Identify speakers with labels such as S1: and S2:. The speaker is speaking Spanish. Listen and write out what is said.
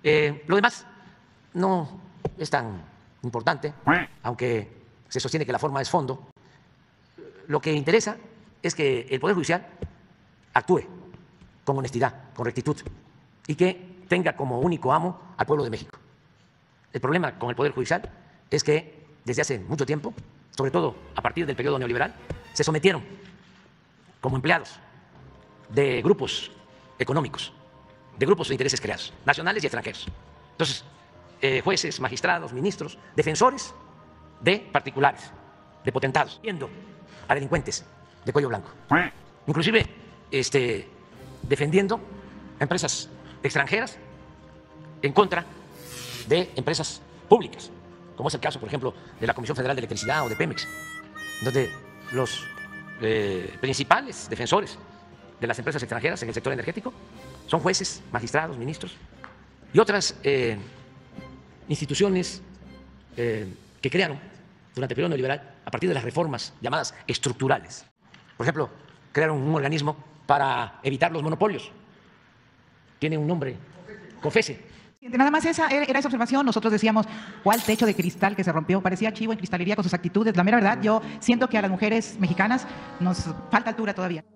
S1: Lo demás no es tan importante, aunque se sostiene que la forma es fondo. Lo que interesa es que el Poder Judicial actúe con honestidad, con rectitud, y que tenga como único amo al pueblo de México. El problema con el Poder Judicial es que desde hace mucho tiempo, sobre todo a partir del periodo neoliberal, se sometieron como empleados de grupos económicos, de grupos de intereses creados, nacionales y extranjeros. Entonces, jueces, magistrados, ministros, defensores de particulares, de potentados, viendo a delincuentes de cuello blanco, inclusive defendiendo a empresas extranjeras en contra de empresas públicas, como es el caso, por ejemplo, de la Comisión Federal de Electricidad o de Pemex, donde los principales defensores de las empresas extranjeras en el sector energético son jueces, magistrados, ministros y otras instituciones que crearon durante el periodo neoliberal a partir de las reformas llamadas estructurales. Por ejemplo, crearon un organismo para evitar los monopolios. Tiene un nombre, COFECE.
S2: Nada más esa era esa observación. Nosotros decíamos, ¿cuál techo de cristal que se rompió? Parecía chivo en cristalería con sus actitudes. La mera verdad, yo siento que a las mujeres mexicanas nos falta altura todavía.